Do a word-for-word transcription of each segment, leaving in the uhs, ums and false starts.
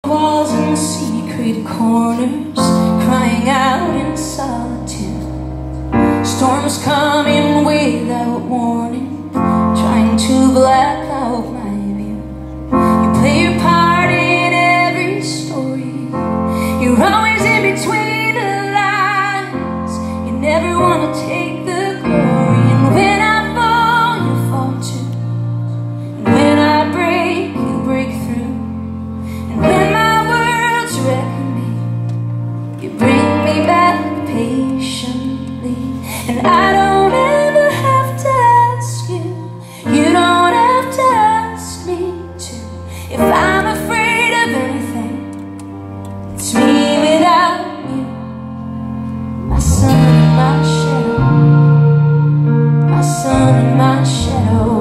Walls in secret corners, crying out in solitude. Storms coming without warning, trying to black out my view. You play your part in every story. You're always in between the lines. You never want to take the glory. And when I fall, you fall too. And when I break, you break through. And when my world's wrecking me, you bring me back patiently. And I don't ever have to ask you, you don't have to ask me to. If I'm afraid of anything, it's me without you. My sun and my shadow, my sun and my shadow.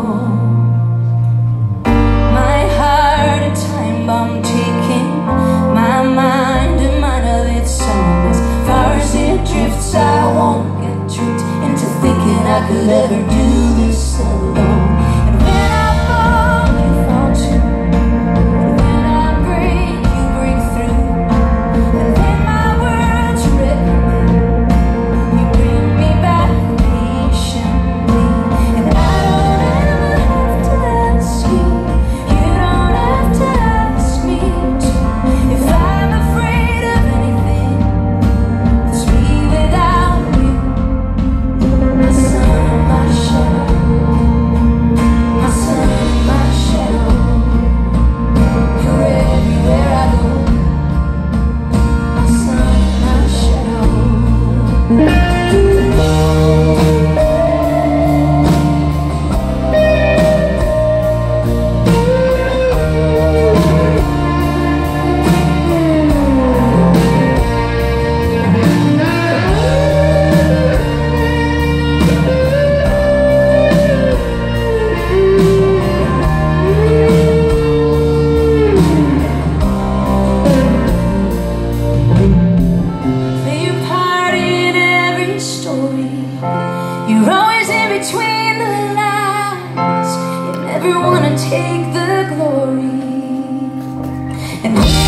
My heart a time bomb ticking, my mind a mind of its own. As far as it drifts, I won't get tricked into thinking I could ever do this alone. And when I fall, you fall too. And when I break, you break through. And when my world's written me, you bring me back patiently. And I don't ever have to ask you, you don't have to ask me to. If I'm afraid of anything, it's me without you. My sun and my shadow, my sun and my shadow. You're everywhere I go. My sun and my shadow. Play your part in every story. You're always in between the lines. You never wanna take the glory. And